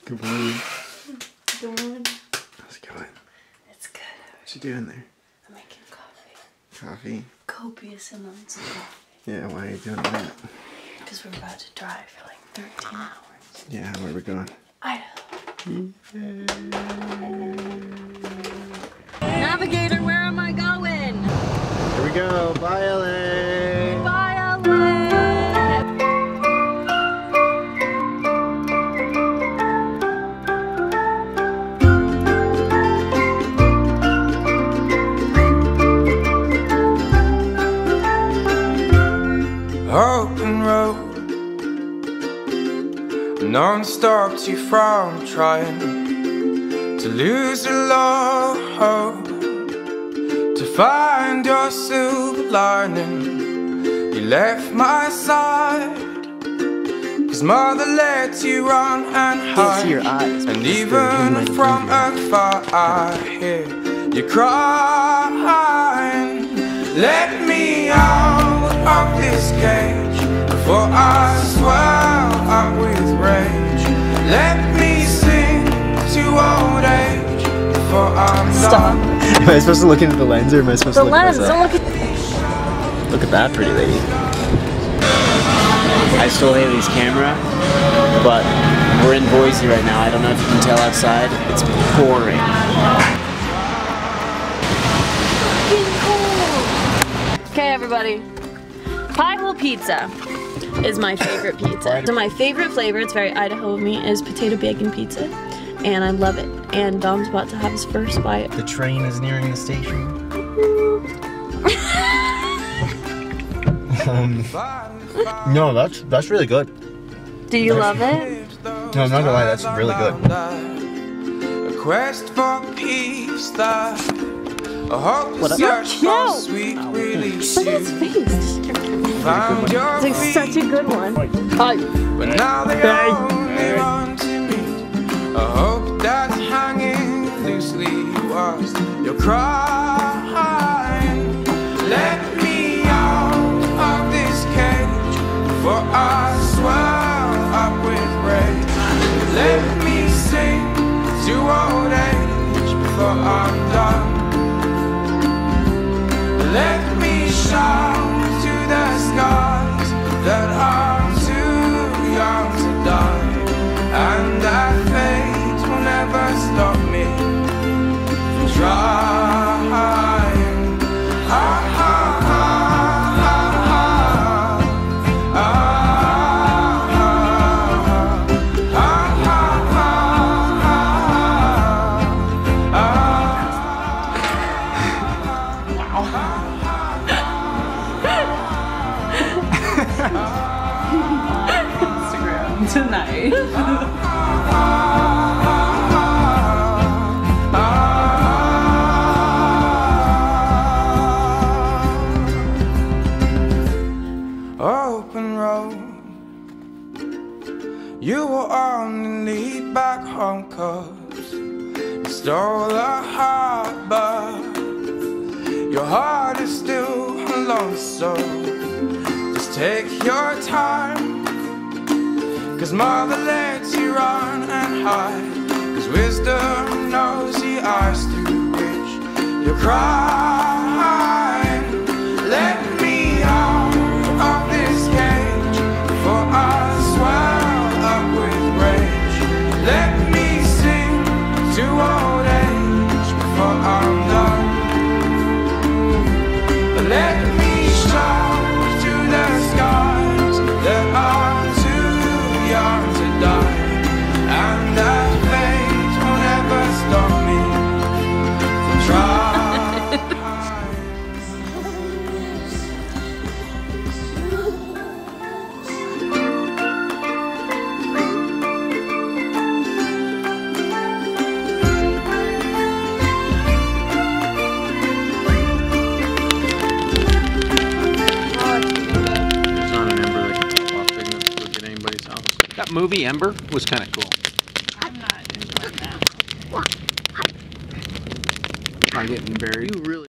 Good morning. Good morning. How's it going? It's good. What you doing there? I'm making coffee. Coffee? Copious amounts of coffee. Yeah, why are you doing that? Because we're about to drive for like 13 hours. Yeah, where are we going? Idaho. Navigator, where am I going? Here we go. Bye, LA. Bye, LA. Open road, none stopped you from trying to lose your love, to find your silver lining. You left my side, 'cause mother let you run and hide. See your eyes, and even from afar I hear you crying. Let me out of this cage before I swell up with rage. Let me sing to old age before I'm done. Am I supposed to look into the lens or am I supposed to look at myself? Don't look at Look at that pretty lady. I stole Hailey's camera, but we're in Boise right now. I don't know if you can tell outside. It's pouring. Okay, everybody. Pie hole pizza is my favorite pizza. So my favorite flavor, it's very Idaho of me, is potato bacon pizza. And I love it. And Dom's about to have his first bite. The train is nearing the station. No, that's really good. Do you love it? No, I'm not gonna lie, that's really good. A quest for peace that I hope What up? You're cute. sweet release. Look at his face. Found your It's like such a good one. Hi. but now they only run to me. A hope that's hanging loosely was your crying. Let me out of this cage before I swell up with rage. Let me sing to old age before I'm done. Let me shout to the skies that I'm too young to die, and that fate will never stop me from trying. Ha ha ha ha ha. Ah, ha, ha, ha, ha, ha, Instagram tonight. Open road, you were on the lead back home, 'cause you stole a heart, but your heart is still alone. So just take your time, 'cause mother lets you run and hide, 'cause wisdom knows the eyes through which you're crying. Let me out of this cage before I swell up with rage. Let me sing to old age before I'm done. Let me shout to the skies that I'm too young to die, and that fate will never stop me from trying. That movie, Ember, was kind of cool. I'm not enjoying that. I'm getting buried. You really